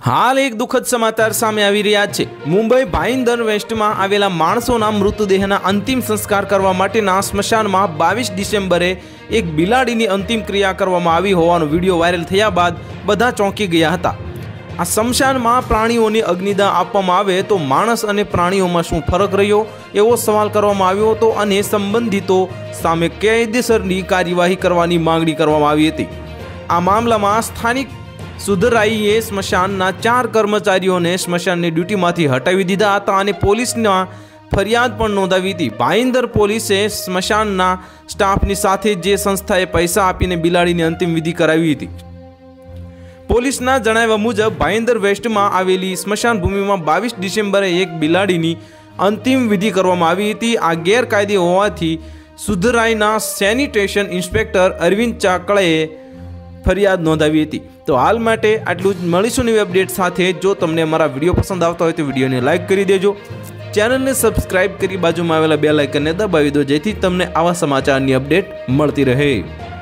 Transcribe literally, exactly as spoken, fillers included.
हाल एक दुखद समाचार सामे आवी रह्या छे। मुंबई भाईंदर वेस्टमां आवेला माणसोना मृतदेहना अंतिम संस्कार करवा माटेना स्मशानमां बावीस डिसेम्बरे एक बिलाડીની अंतिम क्रिया करवामां आवी होવાનો विडियो वायरल थया बाद बधा चौंकी गया हता। आ स्मशानमां प्राणीओने अग्निदान आपवामां आवे तो माणस अने प्राणीओमां शुं फरक रह्यो एवो सवाल करवामां आव्यो हतो अने संबंधितो सामे कायदेसरनी कार्यवाही करवानी मांगणी करवामां आवी हती। आ मामलामां स्थानिक सुधराईए स्मशानना चार कर्मचारीओने स्मशाननी ड्यूटीमांथी हटावी दीधा हता अने पोलीसना फरियाद पण नोंधावी हती। भाईंदर पोलीसे स्मशानना स्टाफनी साथे जे संस्थाए पैसा आपीने बिलाડીની अंतिम विधि करावी हती। पोलीसना जणाव्या मुजब भाईंदर वेस्टमां आवेली स्मशान भूमिमां बावीस डिसेम्बरे एक बिलाડીની अंतिम विधि करवामां आवी हती। आ गैरकायदे होवाथी सुधराईना सेनिटेशन इंस्पेक्टर अरविंद चाकळेए फरियाद नोंधावी हती। तो हाल माटे आटલું જ। મળીશું નવી અપડેટ સાથે। જો તમને અમારા વિડીયો પસંદ આવતા હોય તો વિડીયોને લાઇક કરી દેજો, ચેનલને સબસ્ક્રાઇબ કરી બાજુમાં આવેલા બેલ આઇકનને દબાવી દો જેથી તમને આવા સમાચારની અપડેટ મળતી રહે।